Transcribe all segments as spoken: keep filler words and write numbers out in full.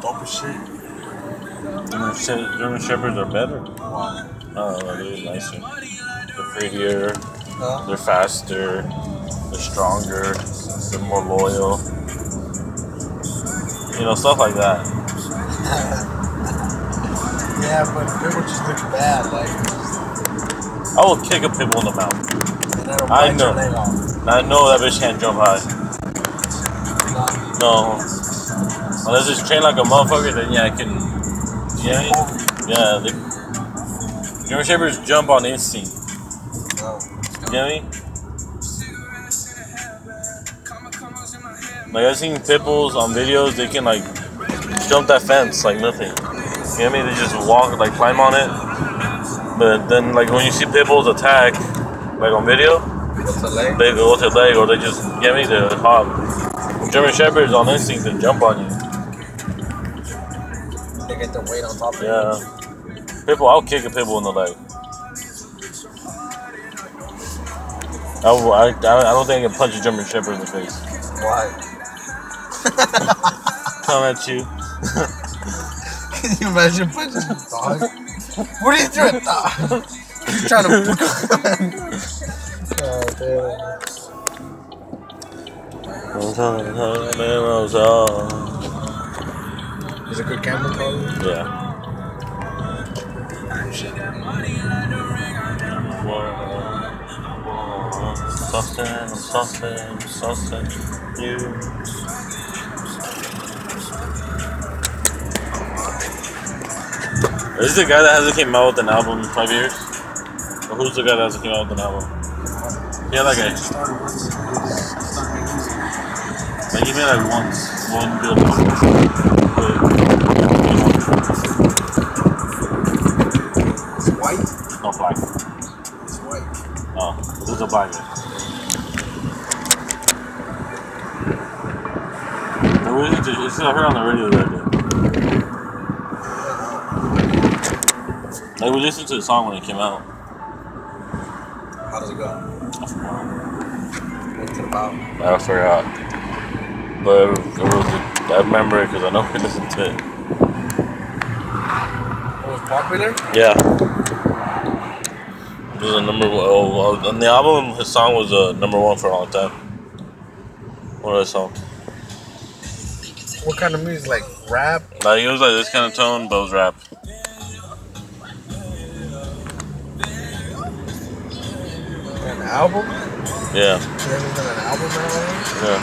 dope as shit. German, German Shepherds are better. Why? Oh, they're nicer. They're prettier. Huh? They're faster. They're stronger. They're more loyal. You know, stuff like that. Yeah, but people just look bad. Like, I will kick a pit bull in the mouth. I I know. I know that bitch can't jump high. No. Unless it's trained like a motherfucker, then yeah, I can. Yeah, yeah. They, German Shepherds jump on instinct. No. You know what I mean? Like I've seen pit bulls on videos, they can like jump that fence like nothing. You know what I mean? They just walk, like climb on it. But then like when you see pit bulls attack, like on video, they go to leg or they just, you know what I mean? They hop. German Shepherds on instinct and jump on you. They get the weight on top of yeah. you. Pit bull, I'll kick a pit bull in the leg. I, I, I don't think I can punch a German Shepherd in the face. Why? Come at you. Can you imagine punching a dog? What are you doing, dog? You're trying to. Oh, damn. Is it good camera quality? Yeah. Something, something, something, you. Is this the guy that hasn't came out with an album in five years? Or who's the guy that hasn't came out with an album? Yeah, that guy. Like he made like once, one good album. It's white? No, black. It's white. Oh, this is a black guy. It's I heard on the radio that day. Like we listened to the song when it came out. How does it go? I forgot. What's it about? I forgot. But it was, I remember it because I know we listened to it. It was popular? Yeah. It was a number one. Oh, on the album, his song was a number one for a long time. One of the songs. What kind of music? Like rap? Like, it was like this kind of tone, but it was rap. An album? Yeah. There was an album now? Yeah.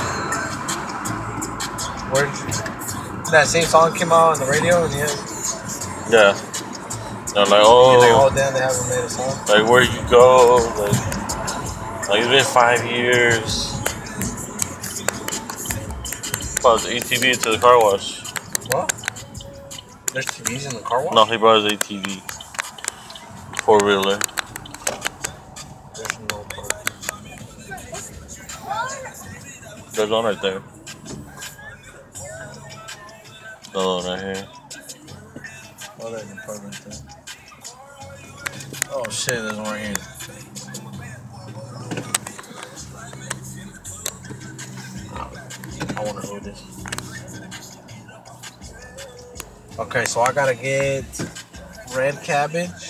Where did you, that same song came out on the radio and yeah. Yeah. And I'm like, oh. You're like, oh damn, they haven't made a song. Like, where'd you go? Like, like it's been five years. Brought his A T V to the car wash. What? There's T Vs in the car wash? No, he brought his A T V. Four wheeler. There's no parking. There's one right there. Another one right here. Oh, there's an apartment there. Oh shit, there's one right here. I wanna hold this. Okay, so I gotta get red cabbage.